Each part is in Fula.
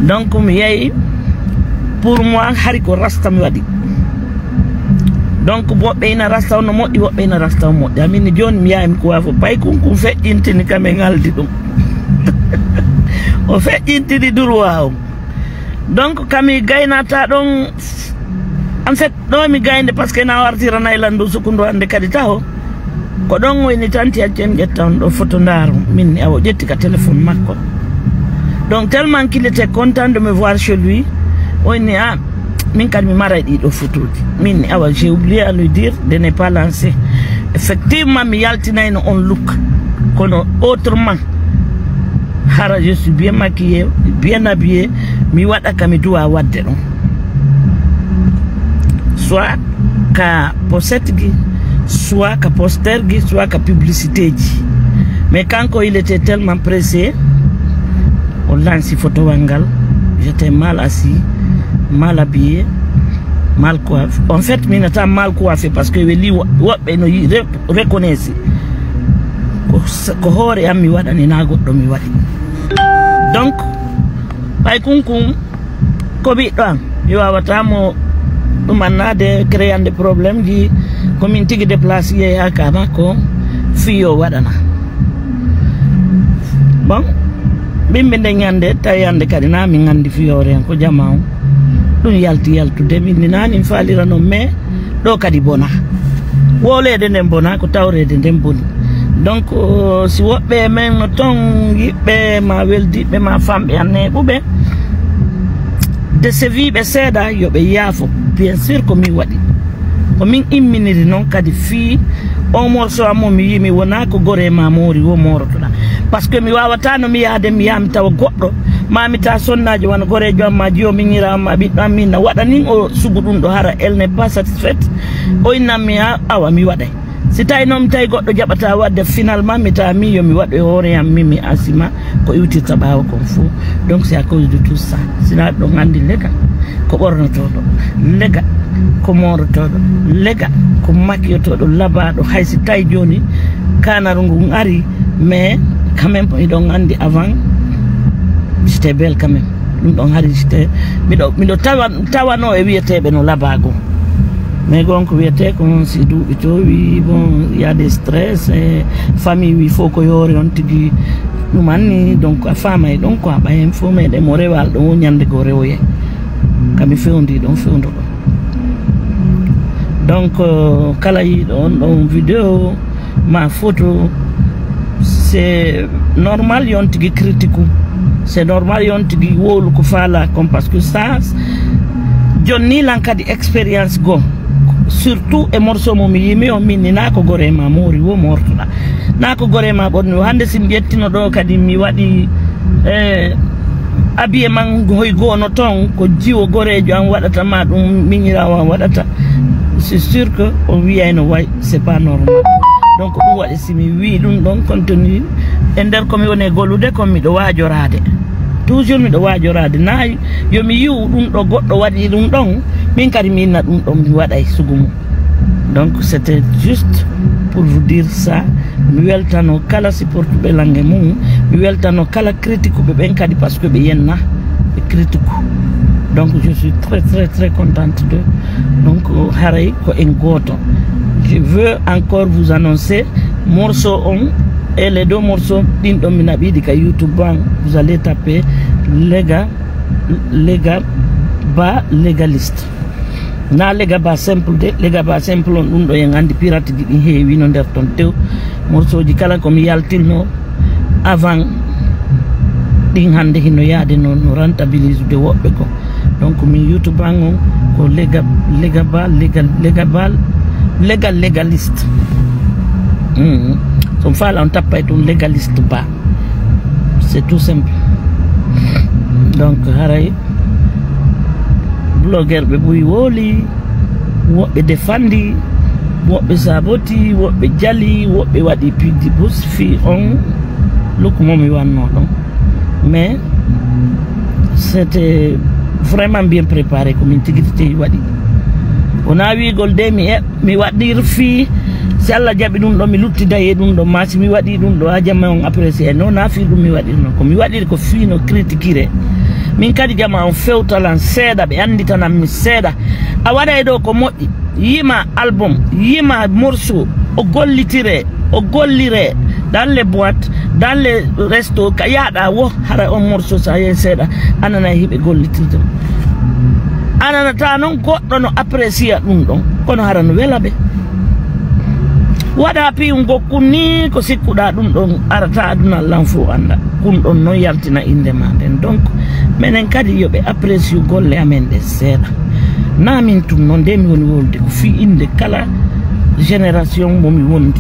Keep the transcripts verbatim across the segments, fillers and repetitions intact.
donc mi yayi pour moi hari ko rasta mi wadi donc woɓɓe ina rasta no moƴƴi woɓɓe ina rasta moƴƴi amin joni mi yaami ko wafo pay kunkum feƴƴintini kam e ngaldi ɗum o feƴƴintini droit o donc kami gaynata ɗon en fait ɗo mi gaynde par ce que na wartirana e landu sukundu ande kadi taho ko ɗon woni tanti accen ƴetta on ɗo photo ndaaro min ni awo ƴetti ka téléphone makko donc tellement qu'il était content de me voir chez lui woni ah min kadi mi maray ɗiɗo photoji min ni awa j'ai oublié à lui dire de ne pas lancer effectivement mi yaltinayno on look kono autrement hara je suis bien maquillé bien habillé mi waɗa ka mi duwa wadde ɗon soit ka pochette gi soit ka poster gi soit ka publicité ji mais kanko il était tellement pressé on lanci photo wangal j'étais mal assis mal habillé mal coiffé en fait mi nata mal coiffé parce que weli woɓɓe no reconnaisse ko hoore am mi waɗani na goɗɗo mi waɗi donc ɓay kunkum ko ɓiɗɗo am mi wawatamo ɗumannade créande probléme ji komin tigui déplace yeey ha kama ko fiyo waɗana bon ɓimɓe nde ñande tawi yande kadi na mi gandi fiyore hen ko jama o ɗum yalti yaltude min nani mi falirano mais ɗo kadi bona wolede nden bona ko tawrede nden boni donc uh, si woɓɓe men no ton yiɓɓe ma weldiɓe ma famɓe anne ɓuɓe de se wiɓe seeɗa yoɓe yaafo bien sûr ko min waɗi ko min imminiri noon kadi fii o morceau amo mi yimi wona ko gore ma moori wo morotoɗa par ce que mi wawata no mi yaade mi yami tawa goɗɗo mami ta sonnaji wona gorejo am ma jiyo miñiramma ɓiɗɗo am min na waɗa nin o sugu ɗum ɗo hara elle n'est pas satisfaite o innanmi ha awa mi waɗay si tawi noon mi tawi goɗɗo jaɓata wadde finalement mi tawa min yomi waɗo e hoore yam min mi asima ko iwtirta ɓawa kon fo donc c'est à cause de tout ça sina ɗon andi lega ko ɓornotoɗo lega ko morotoɗo lega ko makkiyotoɗo labaɗo hay si tawi joni kanaru ngu ari mais quand même iɗon andi avant j'étais belle quand même ɗum ɗon haari j'étais miɗo miɗo tawa tawano e wiyeteɓe no labago mais gonko wiyete ko si duuɓi towi bon il y a des stress e famille wi faut ko yoore on tigui ɗum anni donc a famay ɗon ko a ɓayen fo meɗen mo rewal ɗon o ñande go rewoye kami fewndi ɗon fewndo ɗon donc uh, kala yiɗo on ɗon vidéo ma photo c'est normal yon tigui critique c'est normal yon tigui wowlu ko faala comme parce que ça jonni lan kadi expérience go surtout e morceau mo mi yimi o minni na ko gore ma mori wo mortoɗa na ko gore ma ɓorni o hande sin jettino ɗo kadi mi waɗi e abiye man hoy goono ton ko jiwo gorejo an waɗata ma ɗum miñirawo an waɗata c'est sûr que o wiyayno way c'est pas normal donc ɗum waɗi simi wi ɗum ɗon contenu e nder komi woni e gollude kon miɗo waajorade toujours miɗo waajorade na yomi yiw ɗum ɗo goɗɗo waɗi ɗum ɗon min kadi mi inna ɗum ɗon mi waɗay sugumu donc c'était juste pour vous dire ça mi weltano kala supportuɓe langue mum mi weltano kala critique ɓe ɓen kadi par ce que ɓe yenna ɓe critique donc je suis très très très contente de donc haray ko en goto je veux encore vous annoncer morceau on et les deux morceaux ɗin ɗon mi naɓiɗi ka YouTube ban vous allez taper Lega Lega Ba légaliste na Lega Ba simple de Lega Ba simple on ɗum ɗo en andi pirate ji ɗin heewi no nder ton tew morceau ji kala komi yaltilno avant ɗin hande hino yaade no no rentabilise de woɓɓe ko donc min YouTube ban on ko Lega Lega Ba légal Lega Ba légal légaliste mm. so faala on tappay ɗum légaliste ba c'est tout simple donc haray blogueur ɓe ɓuuri wooli woɓɓe defandi woɓɓe saboti woɓɓe jali woɓɓe waɗi pidi bus fi on lukku momi wanno ɗon mais c'était vraiment bien préparé komin tigui tigui waɗi wona wigol de mi mi waɗir fi si Allah jaɓi ɗum ɗo mi luttida e ɗum ɗo ma si mi waɗi ɗum ɗo ha jamma on apprécié non na fi ɗum mi waɗirno ko mi waɗiri ko fino critiquire min kadi jama on fewtalan seeɗa ɓe anditanam mi seeɗa a waɗay ɗo ko moƴƴi yima album yima morceau o gollitire o gollire dans les boîtes dans les restos ka yaɗa wo hara on morceau sa yehi seeɗa anana hiɓe gollitirde ananata noon goɗɗo no apprécia ɗum ɗon kono hara no wela ɓe waɗa piyum gokku ni ko sikkuɗa ɗum ɗon arata aduna lan fo anda ɗum ɗon noon yaltina inde ma nden donc minen kadi yoɓe apprécie golle amen ɗe seeɗa namin tum noon nde mi woni wolde ko fi inde kala génération momi wondi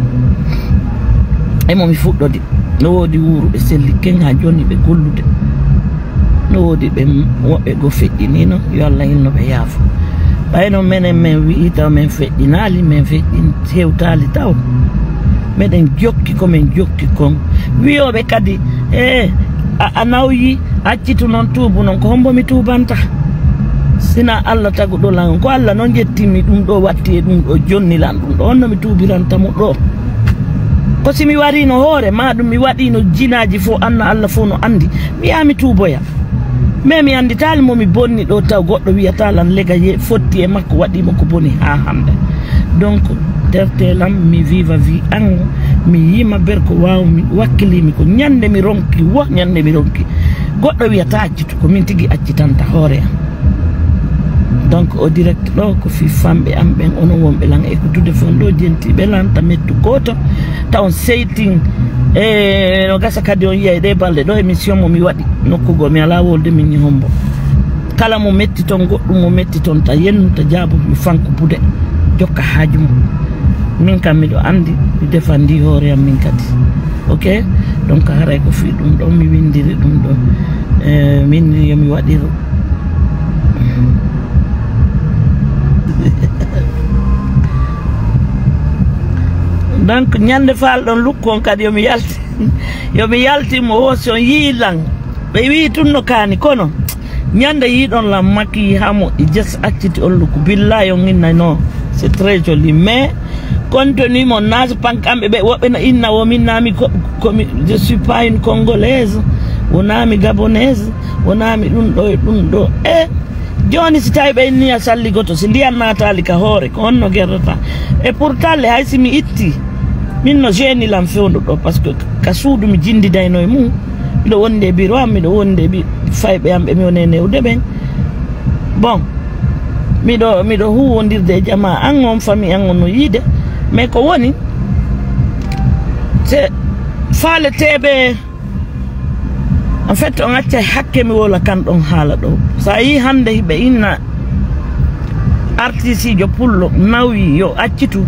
e momi fuɗɗode no woodi wuuru ɓe selli ken ha joni ɓe gollude no woodi ɓe woɓɓe go feƴƴinino yo Allah inno ɓe yaafo ɓayno menen min wi'i taw min feƴƴinali min feƴƴin hewtali taw meɗen jokki komin jokki kon wiyoɓe kadi e a nawyi accitu noon tuubu noon ko hombomi tuubanta sina Allah taguɗolan ko Allah noon jettimmi ɗum ɗo watti e ɗum ɗo jonnilan ɗum ɗo onno mi tuubirantamo ɗo ko simi warino hoore maɗum mi waɗino jinaji fo anna Allah fo no andi mi yami tuuboya mais mi anditali momi bonni ɗo taw goɗɗo wiyatalan lega ye fotti e makko waɗimo ko boni ha hande donc tertelam mi viva vie an mi yima ber ko wawmi wakkilimi ko ñande mi ronki wo ñande mi ronki goɗɗo wiyata accitu ko min tigui accitanta hoore am donc au direct ɗo ko fi famɓe am ɓen ono wonɓe lan écoutude fon ɗo jentiɓe lan ta mettu goto taw on seytin e no gasa kadi on yiyay ɗe balɗe ɗo émission momi waɗi nokkugo mi ala wolde min ñihombo kala mo metti toon goɗɗum mo metti toon ta yennu ta jaabu mi fanko bude jokka haaju mum min kam miɗo andi mi defandi hoore am min kadi ok donc haray ko fi ɗum ɗon mi windiri ɗum ɗo e min yomi waɗiro donc ñande falɗon lukkon kadi yomi yalti yomi yaltimo o so yii lan ɓe wi tunno kaani kono ñande yiɗon lan makki hamo i jes acciti on lukku billahi on inna non c'est très joli mais contenu mon naata pankamɓe ɓe woɓɓe no inna wo min nami komi je suis pas une congolaise wonami gabonaise wonami ɗum ɗo e ɗum ɗo e joni si tawi ɓe inniya salligoto si ndiyan natali ka hoore ko honno guerdata et pourtant le hay simi itti min no geni lam fewndo ɗo par ce que ka suudu mi jindidayno e mum miɗo wonde e bureau am miɗo wonde e fayɓe am ɓe mi woni e newde ɓen bon miɗo miɗo huwondirde e jama an on famille an on no yiide mais ko woni c'est faaleteɓe en fait on acca hakke mi wola kan ɗon haala ɗo sa yi hande hiɓe inna artiste jo pullo nawi yo accitu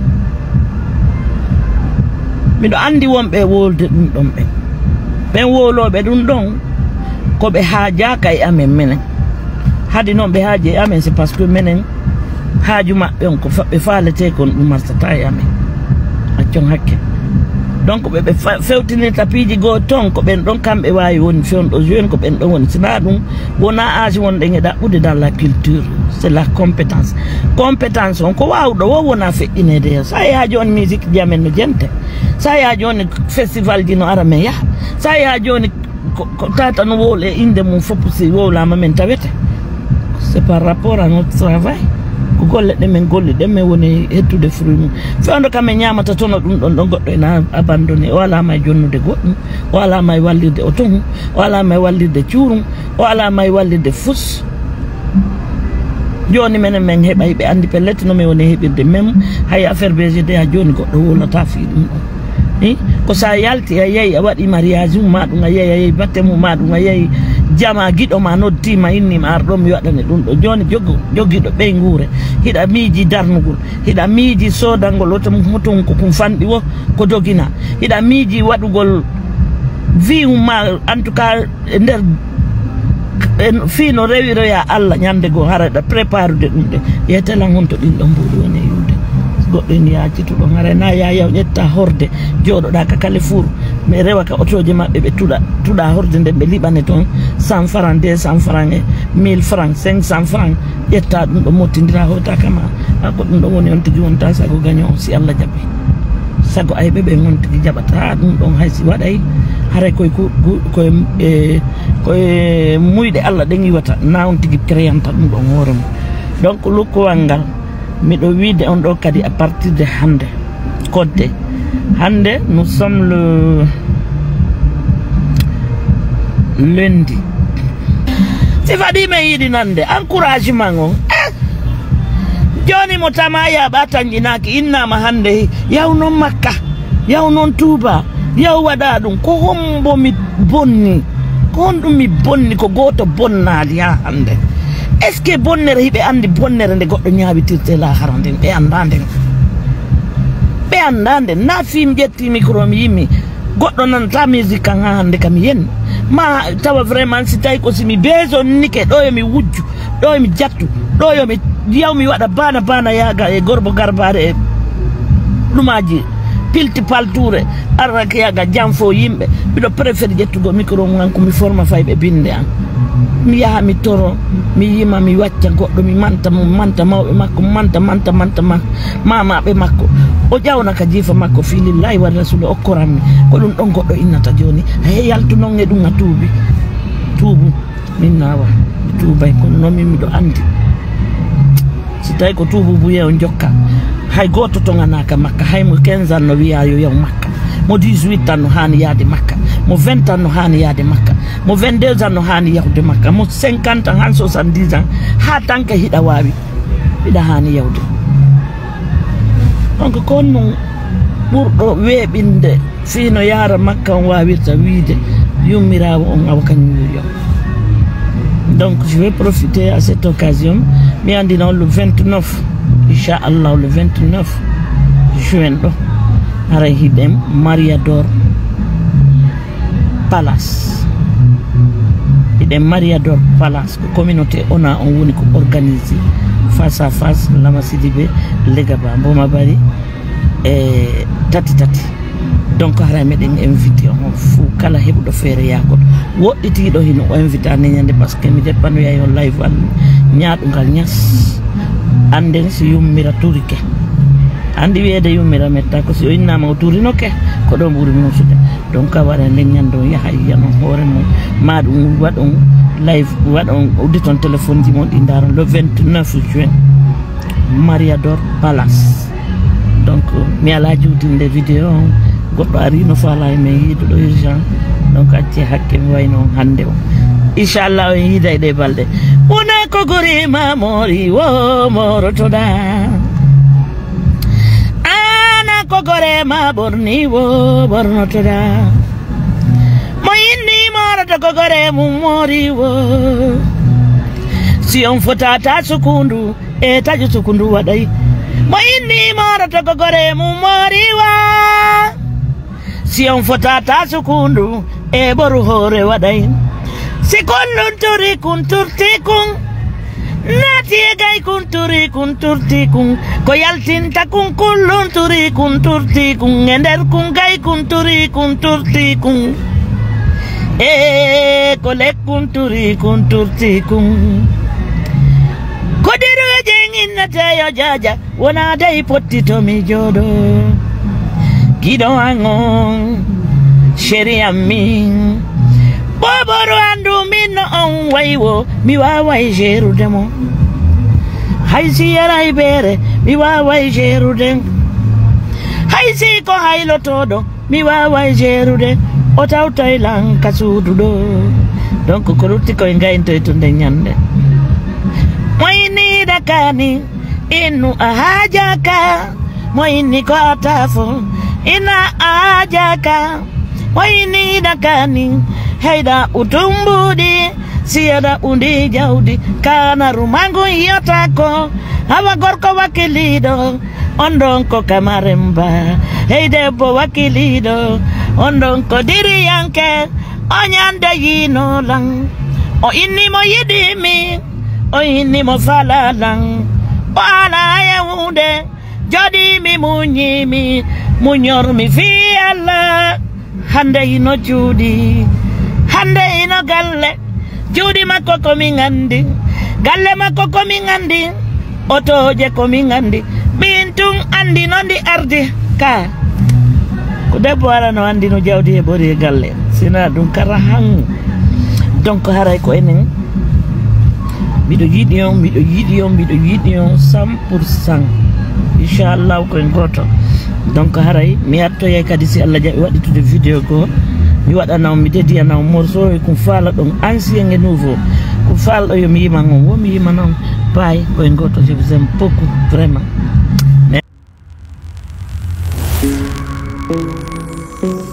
miɗo andi wonɓe wolde ɗum ɗon ɓen ɓen woloɓe ɗum ɗon koɓe haajaka e amen menen haade noon ɓe haaji e amen c'est parce que menen haaju maɓɓe on ko ɓe faalete kon ɗum marsata e amen accon hakke donc ɓeɓe fewtini tapiji goo toon ko ɓen ɗon kamɓe wawi woni fewndo joni ko ɓen ɗon woni sina ɗum wona age wonɗen e ɗaɓɓude dans la culture c'est la compétence compétence on ko wawɗo wo wona feƴƴinede he sa yaha joni musique ji amen no jente sa yaha joni festival ji no ara men yaha sa yaha joni ko tata no wowle e inde mum fof si wowlama men tawete c'est par rapport à notre travail ko golle ɗe men golli ɗe men woni hettude fruit mum fewndo kam e ñamata tono ɗum ɗon ɗo goɗɗo ena abandonné o alama e jonnude goɗɗum o alama e wallirde o tohum o alama e wallirde cuurum o alama e wallirde fus joni menen men heɓa ɓe andi pellette no min woni heɓirde même hay affaire B G D ha joni goɗɗo wolata fi ɗum ɗon i ko sa yalti a yeeyi a waɗi mariage mum ma ɗum a yeeyi a yeeyi batte mum ma ɗum a yeeyi jama guiɗo ma noddima innima ar ɗo mi waɗane ɗum ɗo joni jogo joguiɗo ɓeyguure hiɗa miiji darnugol hiɗa miiji sodangol otom hoton ko kum fanɗi wo ko dogina hiɗa miiji waɗugol vie ma en tout cas e nder fino rewiroya Allah ñande goo haraɗa préparude ɗum ɗe yetelan honto ɗin ɗon mbuɗi woni e yude goɗɗo en yacituɗo hara na yayaw ƴetta horde joɗoɗa ka Carrefour mais rewa ka otoje maɓɓe ɓe tuɗa tuɗa horde nde ɓe liɓane toon cent franc deux cent franc e mille franc cinq cent franc ƴetta ɗum ɗo mottidira hota kama ha ko ɗum ɗo woni on tigui wonta sago gagnant si Allah jaaɓi sago ayɓe ɓe on tigui jaɓata ɗum ɗon haysi waɗay haray koye koye ko e muyde Allah den yiwata na on tigi créanta dum don hoore mum donc lukkowal ngal miɗo wiide on ɗo kadi à partir de hande kodde hande nous sommes le lundi si faɗi men yiɗi nande encouragement on joni mo tama yaɓa tanjinaki innama hande yaw non makka yaw non touba yaw waɗa ɗum ko hombo mi bonni ko honɗum mi bonni ko goto bonnali ha hande est ce que bonnere hiɓe andi bonnere nde goɗɗo ñawitirte lahara nden ɓe anda nden ɓe anda nden na film ƴetti micro mi yimmi goɗɗo nanata musique kan ha hande kam yen ma tawa vraiment si tawi ko simi besonnike ɗo yomi wujju ɗo yomi jattu ɗo yomi yawmi waɗa bana bana yaga e gorbo garbare e ɗumaji pilti palture arrake yaga jam fo yimɓe mbiɗo préféré ƴettugo micro ngan ko mi forma fayɓe binde an mi yaha mi toro mi yima mi wacca goɗɗo mi manta mo manta mawɓe makko manta manta manta mamaɓe makko o ƴawna ka jiifa makko filillahi wa rasulu okkoranmi ko ɗum ɗon goɗɗo innata joni hay yaltu noon e ɗum a tuubi tuubu min nawa mi tuubay kono noon min miɗo andi si tawi ko tuubu buye o jokka hay goto toganaka makka hay mo quinze ans no wiya yo yaw makka mo dix-huit ans no hani yaade makka mo vingt ans no hani yaade makka mo vingt-deux ans no hani yawde makka mo cinquante ans han soixante-dix ans ha tanke hiɗa wawi hiɗa hani yawde donc kon non ɓurɗo weeɓinde fino yara makka on wawirta wiide yummirawo on awa kañum yo donc je vais profiter à cette occasion mi andi noon le vingt-neuf inchallah le vingt-neuf juin ɗo ara hiɗen Mariador Palace hiɗen Mariador Palace ko communauté ona on woni ko organisé face à face Lama Sidibé Legaba Mboma Bari e tati tati donc hara meɗen invité on fou kala heɓuɗo feere yagoɗo woɗɗitiɗo hino o invité ane ñande par ce que mi deppanoya yo live an ñaaɗugal ñas anden si yummira turike andi wiyeede yummira metta ko si o innama o turinoke ko ɗon ɓuuri musude donc a waɗa nden ñande o yaha yiyan on hoore mum ma ɗum waɗon live waɗon uddi toon téléphone ji mon ɗi daron le vingt-neuf juin Mariador Palace donc mi ala juutinde vidéo on goɗɗo ari no faala e men yiido ɗo urgent donc acce hakke mi wayno on hande o inchallah o yiida e ɗe balɗe una ko gorima mori wo morotoɗa ana ko gorema ɓorni wo ɓornotoɗa mo yinni moroto ko gore mum mori wo si on fotata sukundu e taƴo sukundu waɗay mo yinni moroto ko gore mum mori wa si on fotata sukundu e ɓoru hoore waɗay si kullun turi kun turti kun naati e gay kun turi kun turti kun ko yaltinta kun kullun turi kun turti kun e nder kun gay kun turi kun turti kun e ko lekkun turi kun turti kun ko diruwe jenginnate yo jaja wona day pottito mi jooɗo giɗo angon chéri amin boboru andu min no on waywo mi waway jerude mo hay si yaray beere mi waway jerude hay si ko haylotoɗo mi waway jerude o tawtoy lanka suudu ɗo donc ko rutti koye gayntoy to nde ñande moyni dakani innu a haajaka moyni ko a tafo ina a haajaka moyni dakani heyɗa utumbuɗi siyaɗa undi jawdi kana rumangu yiyata ko hawa gorko wakkiliɗo on ɗon ko kamaremba hey debbo wakkiliɗo on ɗon ko diriyanke o ñande yinolan o innimo yiɗimi o innimo falalan o ala yewude joɗimi muñimi muñormi fi Allah hande ino juuɗi hande ino galle juuɗi makko komin andi galle makko komin andi otoje komin andi min tun andi no ndi ardi ka ko debbo ara no andi no jawdi e ɓori e galle sina ɗum kara han donc haray ko enen miɗo yiɗi on miɗo yiɗi on miɗo yiɗi on cent pour cent inchallah koye goto donc haray mi artoye kadi si Allah jaɓi waɗitude vidéo go mi waɗana on mi dédiyana on morceau e ko faala ɗon ancien et nouveau ko faalɗo yo mi yima on wo mi yima noon paye koye goto je vous aime beaucoup vraiment.